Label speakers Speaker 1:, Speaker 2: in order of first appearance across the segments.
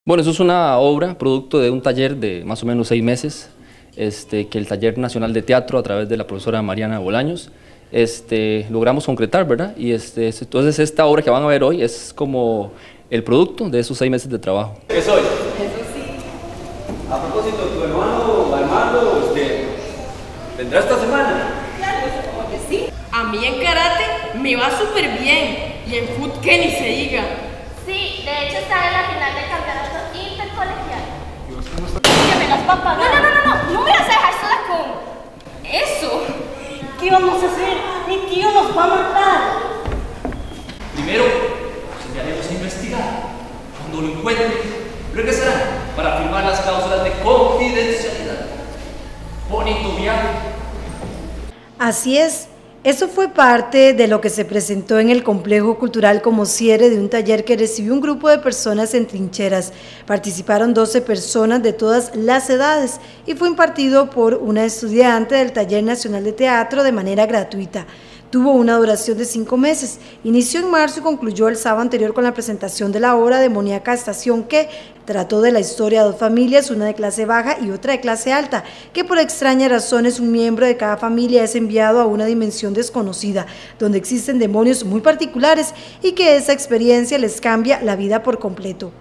Speaker 1: Bueno, eso es una obra, producto de un taller de más o menos 6 meses, que el Taller Nacional de Teatro, a través de la profesora Mariana Bolaños, logramos concretar, ¿verdad? Y entonces esta obra que van a ver hoy es como el producto de esos 6 meses de trabajo.
Speaker 2: ¿Qué soy? Eso sí. A propósito, tu hermano Armando, ¿vendrá esta semana?
Speaker 3: Claro, como que sí. A mí en karate me va súper bien y en fútbol que ni se diga.
Speaker 4: Sí, de hecho está en la final del campeonato intercolegial.
Speaker 3: Que me las va a pagar.
Speaker 4: No me vas a dejar sola con eso.
Speaker 3: ¿Qué vamos a hacer? Mi tío nos va a matar.
Speaker 2: Primero, enviaremos a investigar. Cuando lo encuentren, regresarán para firmar las cláusulas de confidencialidad. Bonito viaje.
Speaker 5: Así es. Eso fue parte de lo que se presentó en el Complejo Cultural como cierre de un taller que recibió un grupo de personas en trincheras. Participaron 12 personas de todas las edades y fue impartido por una estudiante del Taller Nacional de Teatro de manera gratuita. Tuvo una duración de 5 meses, inició en marzo y concluyó el sábado anterior con la presentación de la obra Demoníaca Estación, que trató de la historia de 2 familias, una de clase baja y otra de clase alta, que por extrañas razones un miembro de cada familia es enviado a una dimensión desconocida, donde existen demonios muy particulares y que esa experiencia les cambia la vida por completo.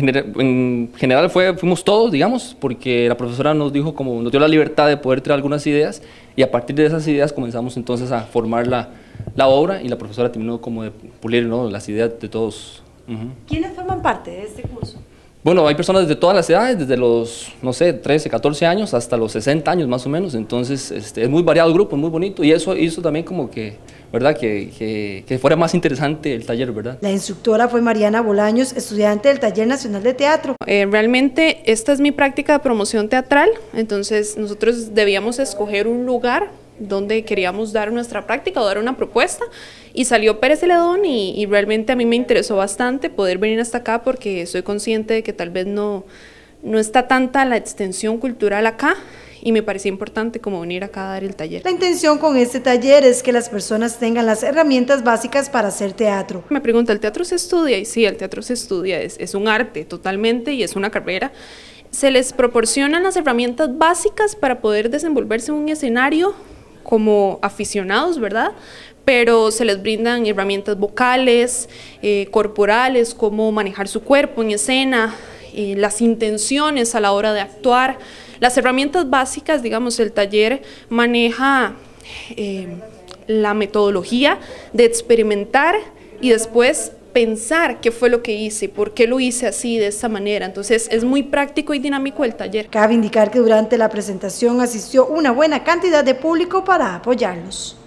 Speaker 1: En general fuimos todos, digamos, porque la profesora nos dio la libertad de poder traer algunas ideas y a partir de esas ideas comenzamos entonces a formar la obra y la profesora terminó como de pulir, ¿no?, las ideas de todos.
Speaker 5: ¿Quiénes forman parte de este curso?
Speaker 1: Bueno, hay personas de todas las edades, desde los, 13, 14 años hasta los 60 años más o menos, entonces es muy variado el grupo, es muy bonito y eso hizo también como que, ¿verdad?, que fuera más interesante el taller, ¿verdad?
Speaker 5: La instructora fue Mariana Bolaños, estudiante del Taller Nacional de Teatro.
Speaker 6: Realmente esta es mi práctica de promoción teatral, entonces nosotros debíamos escoger un lugar donde queríamos dar nuestra práctica o dar una propuesta y salió Pérez Celedón y realmente a mí me interesó bastante poder venir hasta acá porque soy consciente de que tal vez no está tanta la extensión cultural acá y me parecía importante como venir acá a dar el taller.
Speaker 5: La intención con este taller es que las personas tengan las herramientas básicas para hacer teatro.
Speaker 6: Me pregunta, ¿el teatro se estudia? Y sí, el teatro se estudia, es un arte totalmente y es una carrera. Se les proporcionan las herramientas básicas para poder desenvolverse en un escenario como aficionados, ¿verdad? Pero se les brindan herramientas vocales, corporales, cómo manejar su cuerpo en escena, las intenciones a la hora de actuar. Las herramientas básicas, digamos, el taller maneja la metodología de experimentar y después pensar qué fue lo que hice, por qué lo hice así, de esta manera. Entonces es muy práctico y dinámico el taller.
Speaker 5: Cabe indicar que durante la presentación asistió una buena cantidad de público para apoyarlos.